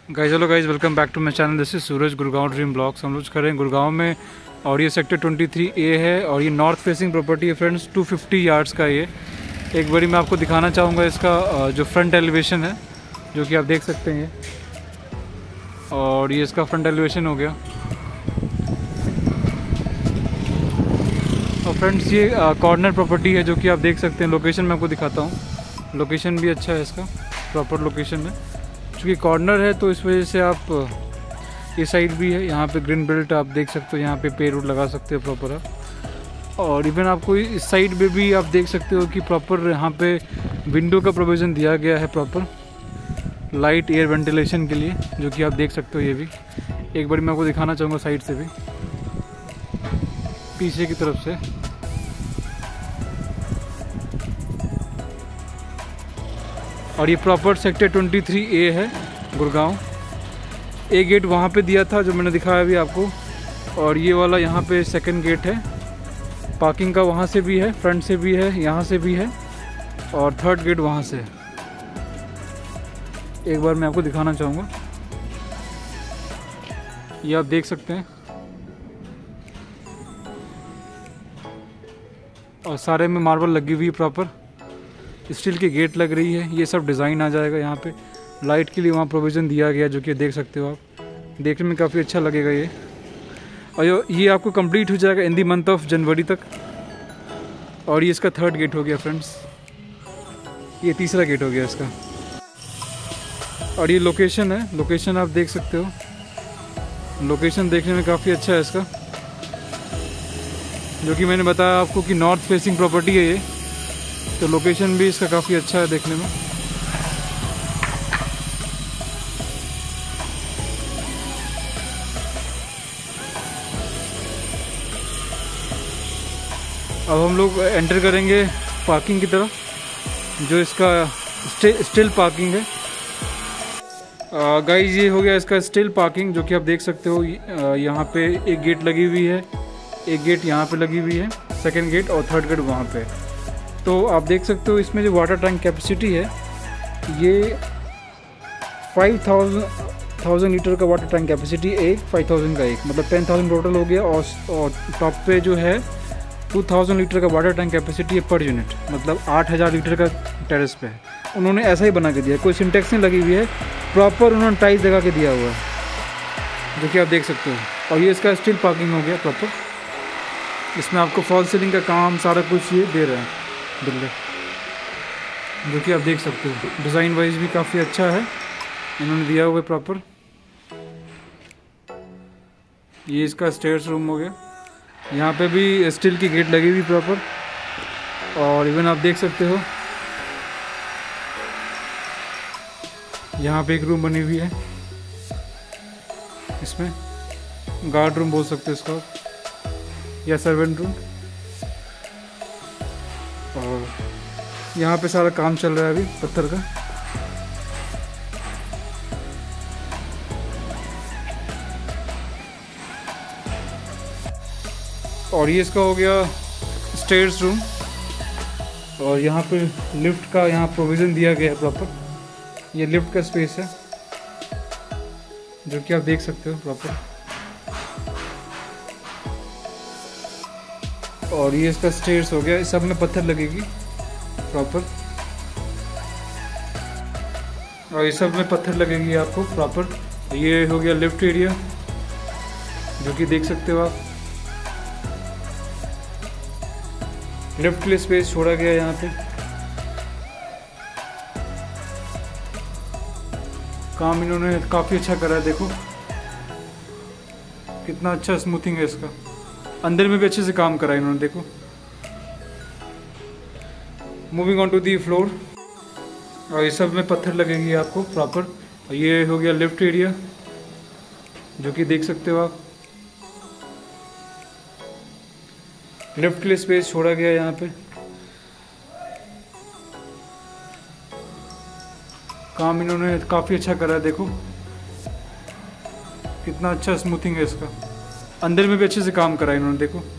Guys hello guys, welcome back to my channel. This is Suraj, Gurgaon dream blogs. हम लोग करें गुड़गांव में और ये सेक्टर 23A है और ये नॉर्थ फेसिंग प्रॉपर्टी है फ्रेंड्स। 250 यार्ड्स का ये एक बारी मैं आपको दिखाना चाहूँगा इसका जो फ्रंट एलिवेशन है, जो कि आप देख सकते हैं। और ये इसका फ्रंट एलिवेशन हो गया। और फ्रेंड्स ये कॉर्नर प्रॉपर्टी है, जो कि आप देख सकते हैं। लोकेशन मैं आपको दिखाता हूँ, लोकेशन भी अच्छा है इसका, प्रॉपर लोकेशन है। चूँकि कॉर्नर है तो इस वजह से आप ये साइड भी है, यहाँ पे ग्रीन बेल्ट आप देख सकते हो, यहाँ पे पेड़ लगा सकते हो प्रॉपर आप। और इवन आपको इस साइड पे भी आप देख सकते हो कि प्रॉपर यहाँ पे विंडो का प्रोविज़न दिया गया है, प्रॉपर लाइट एयर वेंटिलेशन के लिए, जो कि आप देख सकते हो। ये भी एक बार मैं आपको दिखाना चाहूँगा साइड से भी, पीछे की तरफ से। और ये प्रॉपर सेक्टर 23A है गुड़गांव। ए गेट वहाँ पे दिया था जो मैंने दिखाया अभी आपको, और ये वाला यहाँ पे सेकंड गेट है। पार्किंग का वहाँ से भी है, फ्रंट से भी है, यहाँ से भी है, और थर्ड गेट वहाँ से है। एक बार मैं आपको दिखाना चाहूँगा, ये आप देख सकते हैं। और सारे में मार्बल लगी हुई है, प्रॉपर स्टील की गेट लग रही है। ये सब डिज़ाइन आ जाएगा यहाँ पे। लाइट के लिए वहाँ प्रोविज़न दिया गया, जो कि देख सकते हो आप। देखने में काफ़ी अच्छा लगेगा ये। और ये आपको कंप्लीट हो जाएगा इन दी मंथ ऑफ जनवरी तक। और ये इसका थर्ड गेट हो गया फ्रेंड्स, ये तीसरा गेट हो गया इसका। और ये लोकेशन है, लोकेशन आप देख सकते हो। लोकेशन देखने में काफ़ी अच्छा है इसका, जो कि मैंने बताया आपको कि नॉर्थ फेसिंग प्रॉपर्टी है ये, तो लोकेशन भी इसका काफ़ी अच्छा है देखने में। अब हम लोग एंटर करेंगे पार्किंग की तरफ, जो इसका स्टिल पार्किंग है। गाइस ये हो गया इसका स्टिल पार्किंग, जो कि आप देख सकते हो। यहाँ पे एक गेट लगी हुई है, एक गेट यहाँ पे लगी हुई है, सेकंड गेट, और थर्ड गेट वहाँ पे। तो आप देख सकते हो इसमें जो वाटर टैंक कैपेसिटी है, ये 5,000 लीटर का वाटर टैंक कैपेसिटी, एक 5,000 का एक, मतलब 10,000 टोटल हो गया। और टॉप पे जो है 2,000 लीटर का वाटर टैंक कैपेसिटी है पर यूनिट, मतलब 8,000 लीटर का टेरेस पे है। उन्होंने ऐसा ही बना के दिया, कोई सिंटेक्स नहीं लगी हुई है, प्रॉपर उन्होंने टाइल्स लगा के दिया हुआ है, जो कि आप देख सकते हो। और ये इसका स्टील पार्किंग हो गया प्रॉपर। इसमें आपको फॉल सीलिंग का काम सारा कुछ ये दे रहा है बिल्डर, जो कि आप देख सकते हो। डिज़ाइन वाइज भी काफ़ी अच्छा है, इन्होंने दिया हुआ है प्रॉपर। ये इसका स्टेयर्स रूम हो गया, यहाँ पे भी स्टील की गेट लगी हुई प्रॉपर। और इवन आप देख सकते हो यहाँ पे एक रूम बनी हुई है, इसमें गार्ड रूम बोल सकते हो इसको आप, या सर्वेंट रूम। और यहाँ पे सारा काम चल रहा है अभी पत्थर का। और ये इसका हो गया स्टेयर्स रूम। और यहाँ पे लिफ्ट का यहाँ प्रोविज़न दिया गया है प्रॉपर। ये लिफ्ट का स्पेस है, जो कि आप देख सकते हो प्रॉपर। और ये इसका स्टेयर्स हो गया, इस सब में पत्थर लगेगी प्रॉपर। और ये सब में पत्थर लगेगी आपको प्रॉपर। ये हो गया लिफ्ट एरिया, जो कि देख सकते हो आप। लिफ्ट के लिए स्पेस छोड़ा गया यहाँ पे। काम इन्होंने काफ़ी अच्छा करा है, देखो कितना अच्छा स्मूथिंग है इसका। अंदर में भी अच्छे से काम करा है इन्होंने, देखो। Moving on to the floor. और ये सब में पत्थर लगेंगे आपको प्रॉपर। ये हो गया लिफ्ट एरिया, जो कि देख सकते हो आप। लिफ्ट के लिए स्पेस छोड़ा गया है यहाँ पे। काम इन्होंने काफ़ी अच्छा करा है, देखो कितना अच्छा स्मूथिंग है इसका। अंदर में भी अच्छे से काम करा है इन्होंने, देखो।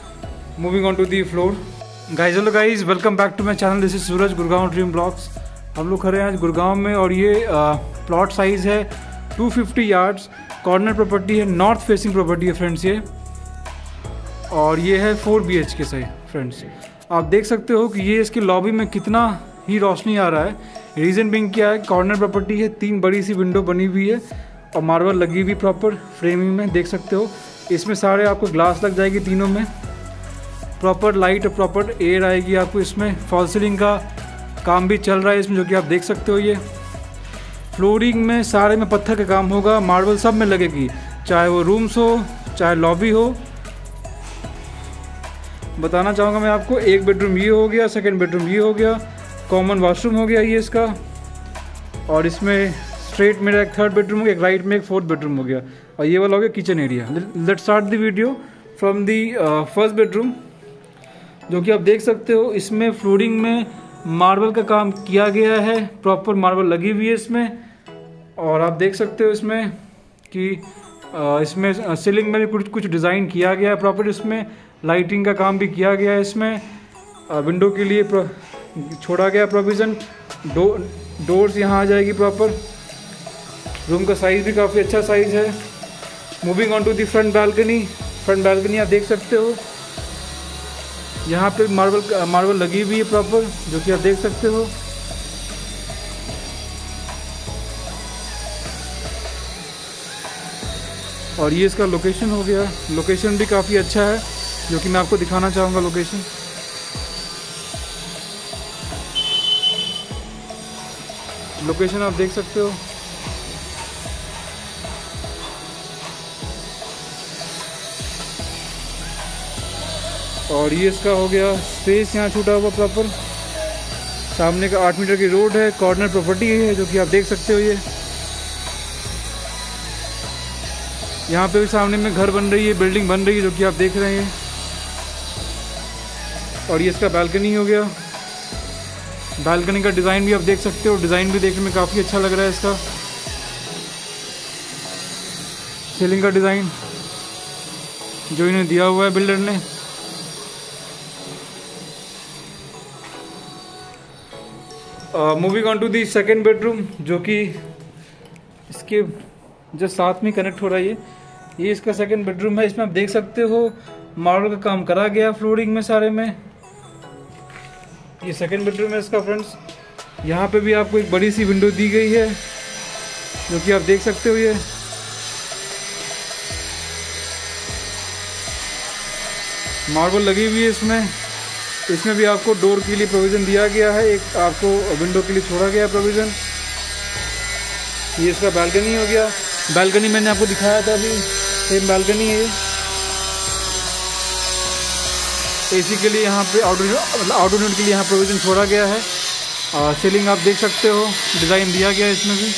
Moving on to the floor. Guys hello guys, welcome back to my channel. This is Suraj, Gurgaon dream blogs. हम लोग खड़े हैं आज गुड़गांव में और ये प्लॉट साइज़ है 250 यार्ड्स, कॉर्नर प्रॉपर्टी है, नॉर्थ फेसिंग प्रॉपर्टी है फ्रेंड्स ये, और ये है 4 BHK सही फ्रेंड्स। आप देख सकते हो कि ये इसके लॉबी में कितना ही रोशनी आ रहा है। रीज़न बिंग क्या है, कॉर्नर प्रॉपर्टी है, 3 बड़ी सी विंडो बनी हुई है और मार्बल लगी हुई प्रॉपर फ्रेमिंग में, देख सकते हो। इसमें सारे आपको ग्लास लग जाएगी तीनों में, प्रॉपर लाइट और प्रॉपर एयर आएगी आपको इसमें। फॉल सीलिंग का काम भी चल रहा है इसमें, जो कि आप देख सकते हो। ये फ्लोरिंग में सारे में पत्थर का काम होगा, मार्बल सब में लगेगी, चाहे वो रूम्स हो चाहे लॉबी हो। बताना चाहूँगा मैं आपको, 1 बेडरूम ये हो गया, 2nd बेडरूम ये हो गया, कॉमन वॉशरूम हो गया ये इसका, और इसमें स्ट्रेट मेरा एक 3rd बेडरूम हो गया, एक राइट में एक 4th बेडरूम हो गया, और ये वाला हो गया kitchen area. Let's start the video from the 1st bedroom, जो कि आप देख सकते हो। इसमें फ्लोरिंग में मार्बल का काम किया गया है, प्रॉपर मार्बल लगी हुई है इसमें, और आप देख सकते हो इसमें कि इसमें सीलिंग में भी कुछ डिज़ाइन किया गया है प्रॉपर। इसमें लाइटिंग का काम भी किया गया है इसमें, विंडो के लिए छोड़ा गया प्रोविज़न, डोर्स यहाँ आ जाएगी प्रॉपर। रूम का साइज़ भी काफ़ी अच्छा साइज़ है। Moving on to the front balcony आप देख सकते हो, यहाँ पे मार्बल लगी हुई है प्रॉपर, जो कि आप देख सकते हो। और ये इसका लोकेशन हो गया, लोकेशन भी काफ़ी अच्छा है, जो कि मैं आपको दिखाना चाहूँगा लोकेशन। लोकेशन आप देख सकते हो। और ये इसका हो गया स्पेस, यहाँ छूटा हुआ प्रॉपर। सामने का 8 मीटर की रोड है, कॉर्नर प्रॉपर्टी है, जो कि आप देख सकते हो। ये यहाँ पे भी सामने में घर बन रही है, बिल्डिंग बन रही है, जो कि आप देख रहे हैं। और ये इसका बालकनी हो गया। बालकनी का डिज़ाइन भी आप देख सकते हो, डिज़ाइन भी देखने में काफ़ी अच्छा लग रहा है इसका। सीलिंग का डिज़ाइन जो इन्हें दिया हुआ है बिल्डर ने। Moving on to the 2nd bedroom, जो कि इसके जो साथ में कनेक्ट हो रहा है। ये इसका 2nd बेडरूम है। इसमें आप देख सकते हो मार्बल का काम करा गया फ्लोरिंग में सारे में। ये 2nd बेडरूम है इसका फ्रेंड्स। यहाँ पे भी आपको एक बड़ी सी विंडो दी गई है, जो कि आप देख सकते हो। ये मार्बल लगी हुई है इसमें भी आपको डोर के लिए प्रोविज़न दिया गया है, एक आपको विंडो के लिए छोड़ा गया है प्रोविज़न। ये इसका बालकनी हो गया। बालकनी मैंने आपको दिखाया था अभी, सेम बालकनी है। एसी के लिए यहाँ पे आउटडोर यूनिट के लिए यहाँ प्रोविज़न छोड़ा गया है। सीलिंग आप देख सकते हो, डिज़ाइन दिया गया है इसमें भी।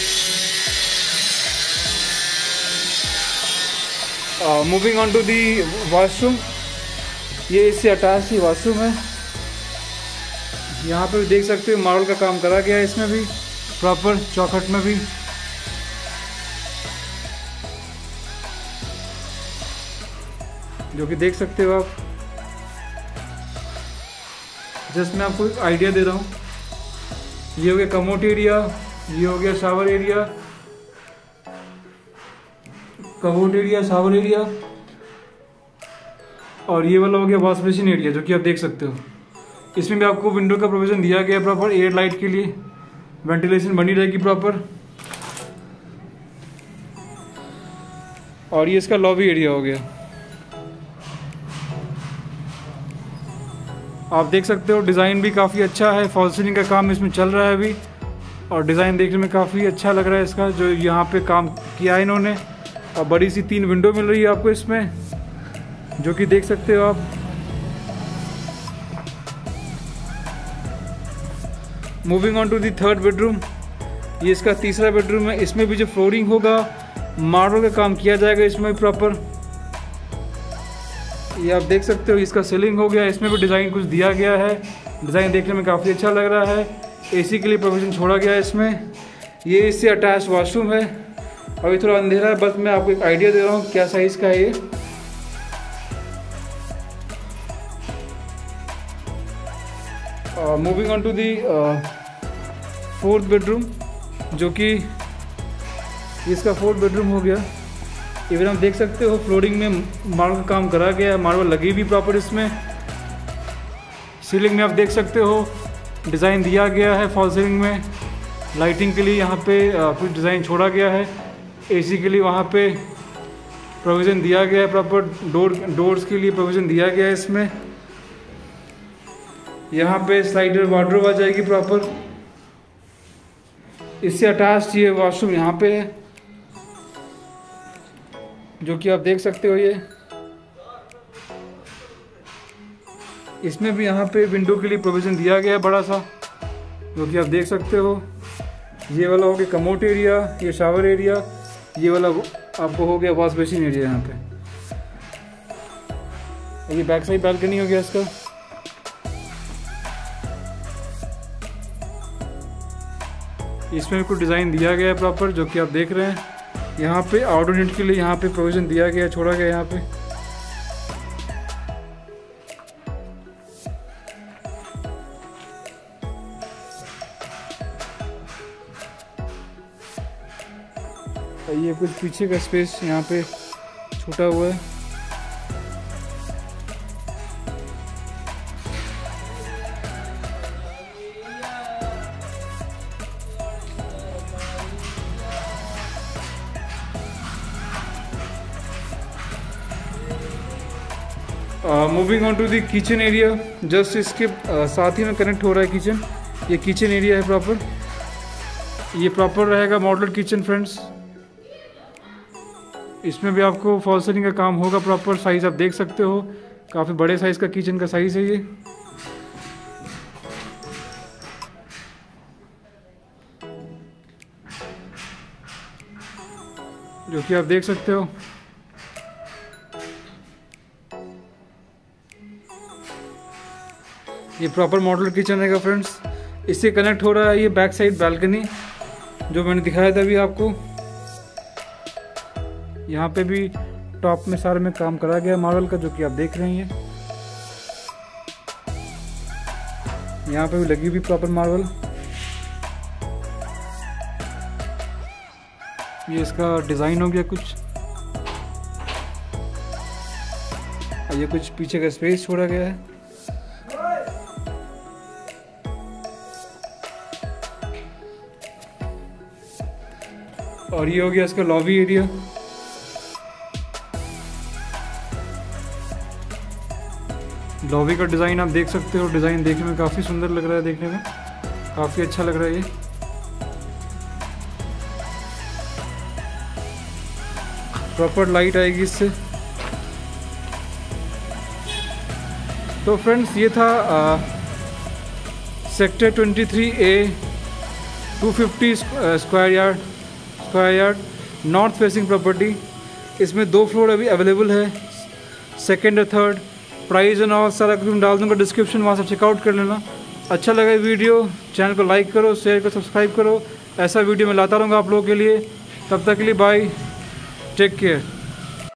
Moving on to the washroom, ये इससे अटैच ही वॉशरूम है। यहाँ पे भी देख सकते हो मार्बल का काम करा गया है इसमें भी प्रॉपर, चौखट में भी। जो कि देख सकते हो आप। जस्ट मैं आपको एक आइडिया दे रहा हूँ। ये हो गया कमोड एरिया, ये हो गया shower area, commode area, shower area, और ये वाला हो गया वॉश बेसिन एरिया, जो कि आप देख सकते हो। इसमें भी आपको विंडो का प्रोविज़न दिया गया प्रॉपर, एयर लाइट के लिए वेंटिलेशन बनी रहेगी प्रॉपर। और ये इसका लॉबी एरिया हो गया। आप देख सकते हो डिज़ाइन भी काफ़ी अच्छा है, फॉल सीलिंग का काम इसमें चल रहा है अभी, और डिज़ाइन देखने में काफ़ी अच्छा लग रहा है इसका, जो यहाँ पे काम किया है इन्होंने। और बड़ी सी 3 विंडो मिल रही है आपको इसमें, जो कि देख सकते हो आप। Moving on to the 3rd bedroom, ये इसका 3रा बेडरूम है। इसमें भी जो फ्लोरिंग होगा मार्बल का काम किया जाएगा इसमें प्रॉपर। ये आप देख सकते हो, इसका सीलिंग हो गया। इसमें भी डिज़ाइन कुछ दिया गया है, डिज़ाइन देखने में काफ़ी अच्छा लग रहा है। एसी के लिए प्रोविज़न छोड़ा गया है इसमें। ये इससे अटैच वॉशरूम है। अभी थोड़ा अंधेरा है, बस मैं आपको एक आइडिया दे रहा हूँ क्या साइज़ का है ये। Moving on to the 4th bedroom, जो कि इसका 4th बेडरूम हो गया। इवन आप देख सकते हो फ्लोरिंग में मार्बल का काम करा गया है, मार्बल लगी भी प्रॉपर इसमें। सीलिंग में आप देख सकते हो डिज़ाइन दिया गया है फॉल सीलिंग में। लाइटिंग के लिए यहाँ पे कुछ डिज़ाइन छोड़ा गया है। एसी के लिए वहाँ पे प्रोविज़न दिया गया है, प्रॉपर डोर्स के लिए प्रोविज़न दिया गया है इसमें। यहाँ पे स्लाइडर वार्डरोब आ जाएगी प्रॉपर। इससे अटैच ये वॉशरूम यहाँ पे है, जो कि आप देख सकते हो। ये इसमें भी यहाँ पे विंडो के लिए प्रोविज़न दिया गया है बड़ा सा, जो कि आप देख सकते हो। ये वाला हो गया कमोड एरिया, ये शावर एरिया, ये वाला आपको हो गया वॉश बेसिन एरिया यहाँ पे। ये बैक साइड बालकनी हो गया इसका। इसमें कुछ डिज़ाइन दिया गया है प्रॉपर, जो कि आप देख रहे हैं। यहाँ पे आउटडोर यूनिट के लिए यहाँ पे प्रोविज़न दिया गया है, छोड़ा गया यहाँ पे। ये कुछ पीछे का स्पेस यहाँ पे छूटा हुआ है। Moving on to the kitchen area, just इसके साथ ही में कनेक्ट हो रहा है किचन। ये किचन एरिया है प्रॉपर। ये प्रॉपर रहेगा मॉडुलर किचन फ्रेंड्स। इसमें भी आपको फॉल सीलिंग का काम होगा प्रॉपर। साइज़ आप देख सकते हो, काफ़ी बड़े साइज़ का किचन का साइज़ है ये। जो कि आप देख सकते हो। ये प्रॉपर मॉडुलर किचन रहेगा फ्रेंड्स। इससे कनेक्ट हो रहा है ये बैक साइड बालकनी, जो मैंने दिखाया था अभी आपको। यहाँ पे भी टॉप में सारे में काम करा गया मार्बल का, जो कि आप देख रहे हैं। यहाँ पे भी लगी हुई प्रॉपर मार्बल। ये इसका डिज़ाइन हो गया कुछ। ये कुछ पीछे का स्पेस छोड़ा गया है। और ये हो गया इसका लॉबी एरिया। लॉबी का डिज़ाइन आप देख सकते हो। डिज़ाइन देखने में काफ़ी सुंदर लग रहा है, देखने में काफ़ी अच्छा लग रहा है ये। प्रॉपर लाइट आएगी इससे। तो फ्रेंड्स ये था sector 23A 250 square yard north facing property. इसमें 2 फ्लोर अभी अवेलेबल है, सेकेंड और थर्ड। प्राइस एंड और सारा कुछ डाल दूँगा डिस्क्रिप्शन, वहाँ से चेकआउट कर लेना। अच्छा लगा वीडियो, चैनल को लाइक करो, शेयर करो, सब्सक्राइब करो। ऐसा वीडियो मैं लाता रहूँगा आप लोगों के लिए। तब तक के लिए बाय, टेक केयर।